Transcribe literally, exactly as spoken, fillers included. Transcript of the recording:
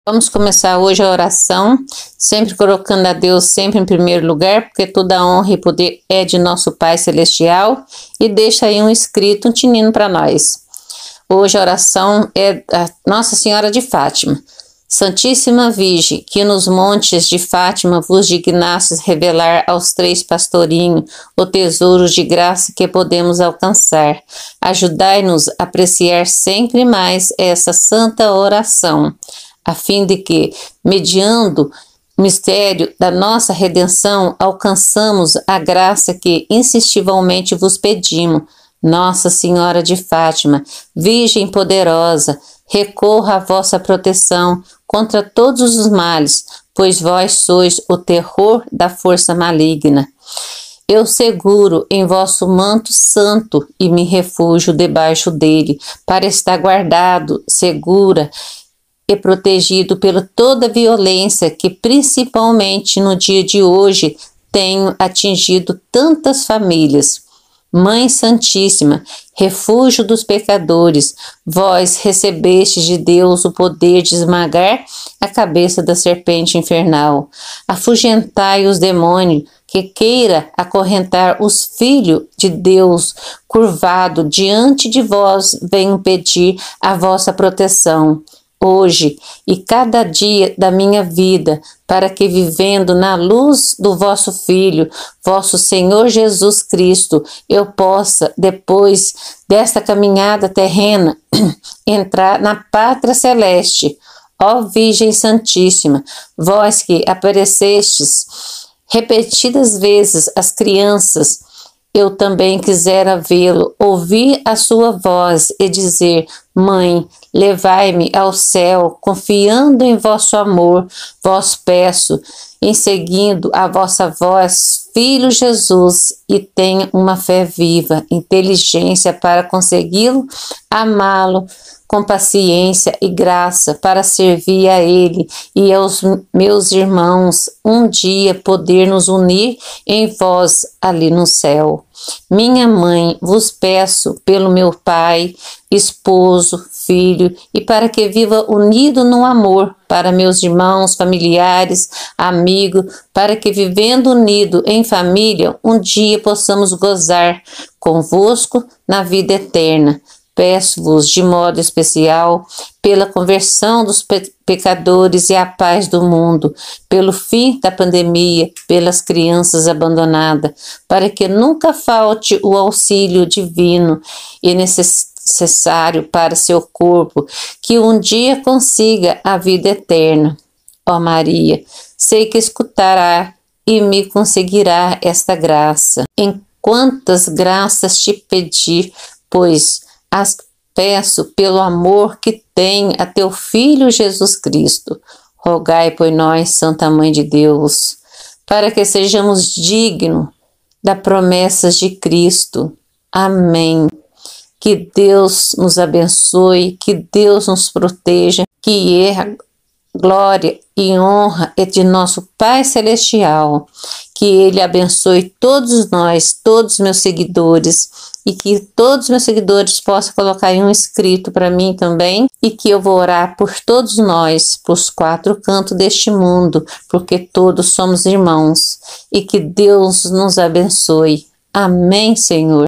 Vamos começar hoje a oração, sempre colocando a Deus sempre em primeiro lugar, porque toda honra e poder é de nosso Pai Celestial. E deixa aí um escrito, um tinino para nós. Hoje a oração é a Nossa Senhora de Fátima. Santíssima Virgem, que nos montes de Fátima vos dignastes revelar aos três pastorinhos o tesouro de graça que podemos alcançar. Ajudai-nos a apreciar sempre mais essa santa oração, a fim de que, mediando o mistério da nossa redenção, alcançamos a graça que insistivelmente vos pedimos. Nossa Senhora de Fátima, Virgem poderosa, recorra à vossa proteção contra todos os males, pois vós sois o terror da força maligna. Eu seguro em vosso manto santo e me refugio debaixo dele, para estar guardado, segura e protegido por toda violência que principalmente no dia de hoje tenho atingido tantas famílias. Mãe Santíssima, refúgio dos pecadores, vós recebeste de Deus o poder de esmagar a cabeça da serpente infernal. Afugentai os demônios que queira acorrentar os filhos de Deus, curvado diante de vós, venho pedir a vossa proteção. Hoje e cada dia da minha vida, para que vivendo na luz do vosso Filho, vosso Senhor Jesus Cristo, eu possa, depois desta caminhada terrena, entrar na pátria celeste. Ó Virgem Santíssima, vós que aparecestes repetidas vezes às crianças, eu também quisera vê-lo, ouvir a sua voz e dizer: Mãe, levai-me ao céu, confiando em vosso amor, vos peço, em seguindo a vossa voz, Filho Jesus, e tenha uma fé viva, inteligência para consegui-lo, amá-lo, com paciência e graça para servir a Ele e aos meus irmãos, um dia poder nos unir em vós ali no céu. Minha mãe, vos peço pelo meu pai, esposo, filho, e para que viva unido no amor para meus irmãos, familiares, amigos, para que vivendo unido em família, um dia possamos gozar convosco na vida eterna. Peço-vos de modo especial pela conversão dos pe pecadores e a paz do mundo, pelo fim da pandemia, pelas crianças abandonadas, para que nunca falte o auxílio divino e necessário para seu corpo, que um dia consiga a vida eterna. Ó Maria, sei que escutará e me conseguirá esta graça. Em quantas graças te pedir, pois as peço pelo amor que tem a teu Filho Jesus Cristo. Rogai por nós, Santa Mãe de Deus, para que sejamos dignos das promessas de Cristo. Amém. Que Deus nos abençoe, que Deus nos proteja, que a glória e honra é de nosso Pai Celestial. Que Ele abençoe todos nós, todos os meus seguidores, e que todos os meus seguidores possam colocar aí um escrito para mim também, e que eu vou orar por todos nós, por os quatro cantos deste mundo, porque todos somos irmãos, e que Deus nos abençoe. Amém, Senhor.